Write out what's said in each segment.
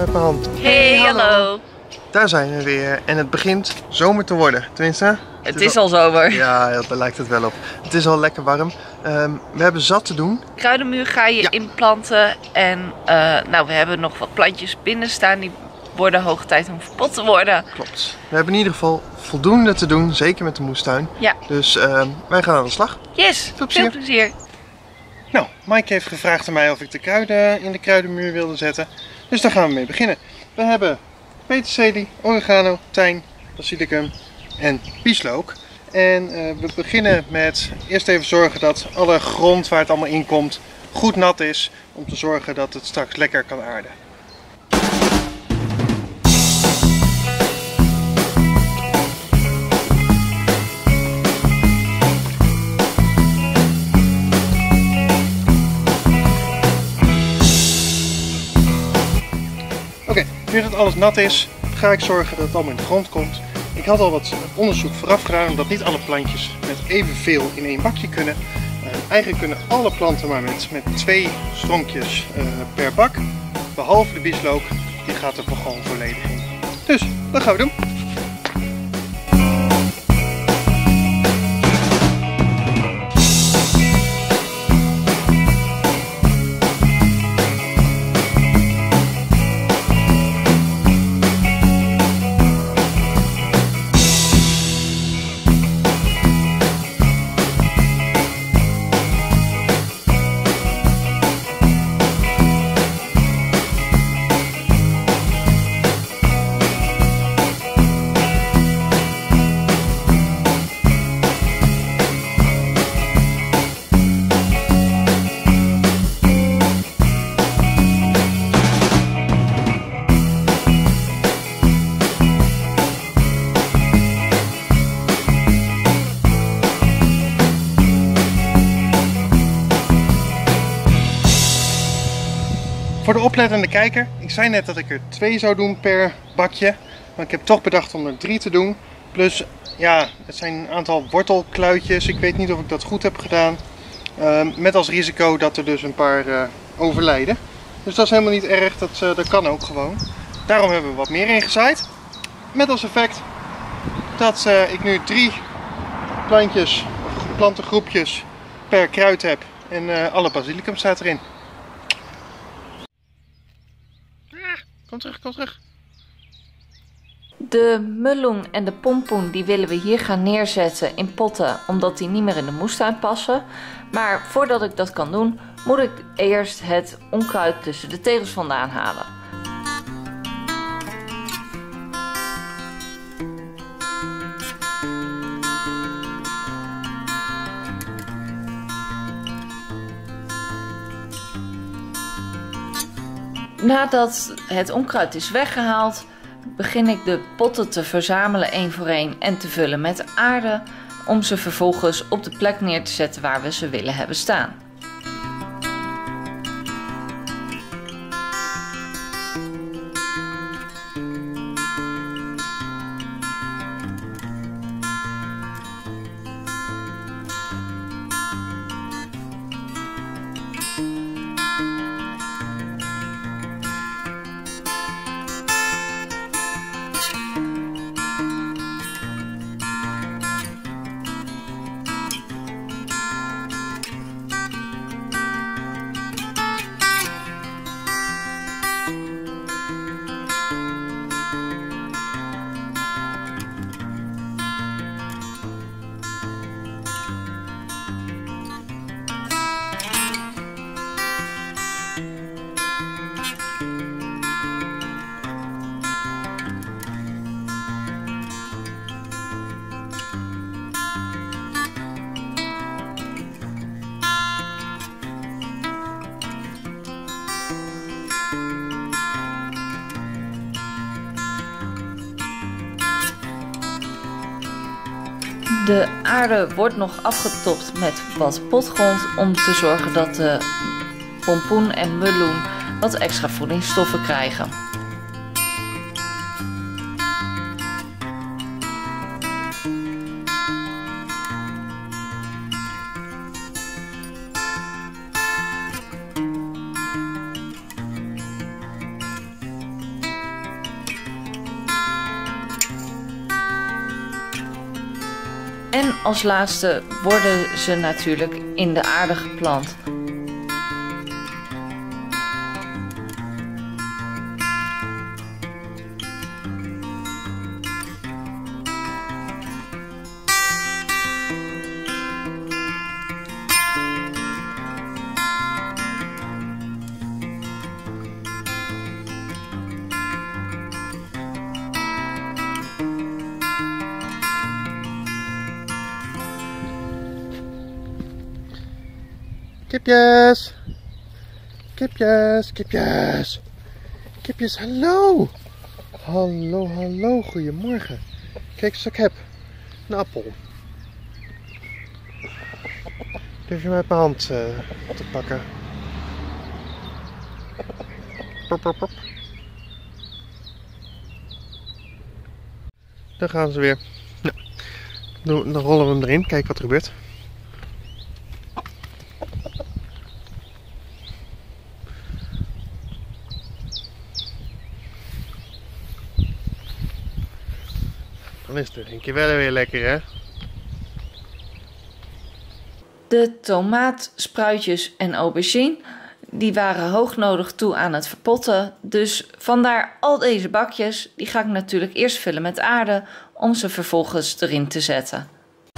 per hand. Hey, hallo. Daar zijn we weer en het begint zomer te worden. Tenminste, Het is al zomer. Ja, daar lijkt het wel op. Het is al lekker warm. We hebben zat te doen. Kruidenmuur ga je inplanten en we hebben nog wat plantjes binnen staan. Die worden hoog tijd om verpot te worden. Klopt. We hebben in ieder geval voldoende te doen, zeker met de moestuin. Ja. Dus wij gaan aan de slag. Yes, veel plezier. Nou, Mike heeft gevraagd aan mij of ik de kruiden in de kruidenmuur wilde zetten. Dus daar gaan we mee beginnen. We hebben peterselie, oregano, thyme, basilicum en bieslook. En we beginnen met eerst even zorgen dat alle grond waar het allemaal in komt goed nat is. Om te zorgen dat het straks lekker kan aarden. Oké, nu dat alles nat is, ga ik zorgen dat het allemaal in de grond komt. Ik had al wat onderzoek vooraf gedaan, omdat niet alle plantjes met evenveel in één bakje kunnen. Eigenlijk kunnen alle planten maar met 2 stronkjes per bak. Behalve de bieslook, die gaat er gewoon volledig in. Dus, dat gaan we doen. Voor de oplettende kijker, ik zei net dat ik er 2 zou doen per bakje, maar ik heb toch bedacht om er 3 te doen. Plus, ja, het zijn een aantal wortelkluitjes, ik weet niet of ik dat goed heb gedaan. Met als risico dat er dus een paar overlijden. Dus dat is helemaal niet erg, dat kan ook gewoon. Daarom hebben we wat meer ingezaaid. Met als effect dat ik nu 3 plantjes, of plantengroepjes per kruid heb en alle basilicum staat erin. Kom terug, kom terug. De meloen en de pompoen die willen we hier gaan neerzetten in potten, omdat die niet meer in de moestuin passen. Maar voordat ik dat kan doen, moet ik eerst het onkruid tussen de tegels vandaan halen. Nadat het onkruid is weggehaald, begin ik de potten te verzamelen één voor één en te vullen met aarde, om ze vervolgens op de plek neer te zetten waar we ze willen hebben staan. De aarde wordt nog afgetopt met wat potgrond om te zorgen dat de pompoen en meloen wat extra voedingsstoffen krijgen. als laatste worden ze natuurlijk in de aarde geplant. Kipjes! Kipjes, kipjes! Kipjes, hallo! Hallo, hallo, goedemorgen. Kijk eens wat ik heb. Een appel. Durf je mij op mijn hand te pakken? Pop, pop, pop. Daar gaan ze weer. Nou, dan rollen we hem erin. Kijk wat er gebeurt. Dan is het denk je wel weer lekker, hè? De tomaat, spruitjes en aubergine die waren hoognodig toe aan het verpotten. Dus vandaar al deze bakjes. Die ga ik natuurlijk eerst vullen met aarde om ze vervolgens erin te zetten.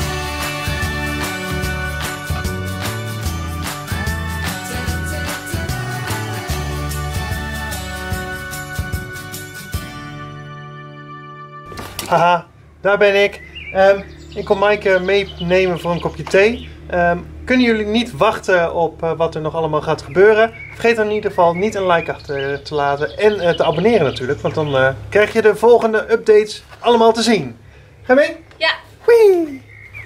Haha, daar ben ik. Ik kom Maaike meenemen voor een kopje thee. Kunnen jullie niet wachten op wat er nog allemaal gaat gebeuren? Vergeet dan in ieder geval niet een like achter te laten en te abonneren natuurlijk. Want dan krijg je de volgende updates allemaal te zien. Ga je mee? Ja. Whee!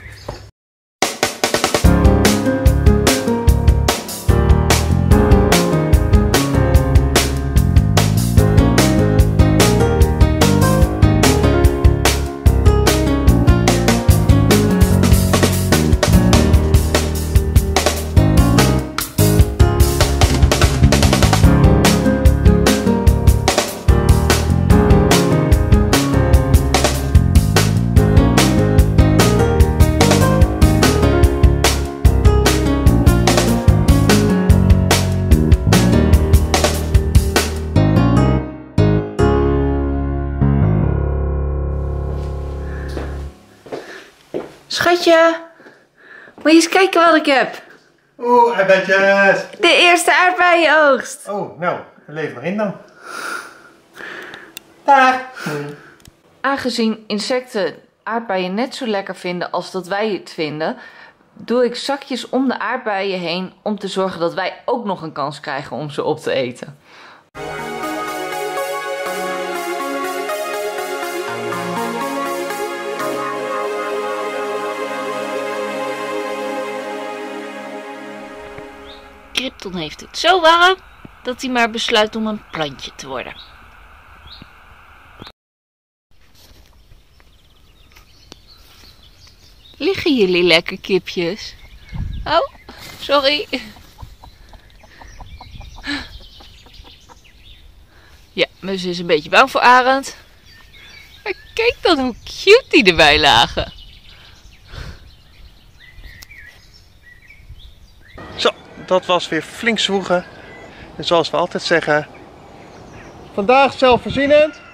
Schatje, moet je eens kijken wat ik heb. Oeh, aardbeidjes! De eerste aardbeienoogst. Oh, nou, leef maar in dan. Daar! Aangezien insecten aardbeien net zo lekker vinden als dat wij het vinden, doe ik zakjes om de aardbeien heen om te zorgen dat wij ook nog een kans krijgen om ze op te eten. Krypton heeft het zo warm dat hij maar besluit om een plantje te worden. Liggen jullie lekker, kipjes? Oh, sorry. Ja, Mus is een beetje bang voor Arend. Maar kijk dan hoe cute die erbij lagen. Zo, dat was weer flink zwoegen. En zoals we altijd zeggen, vandaag zelfvoorzienend.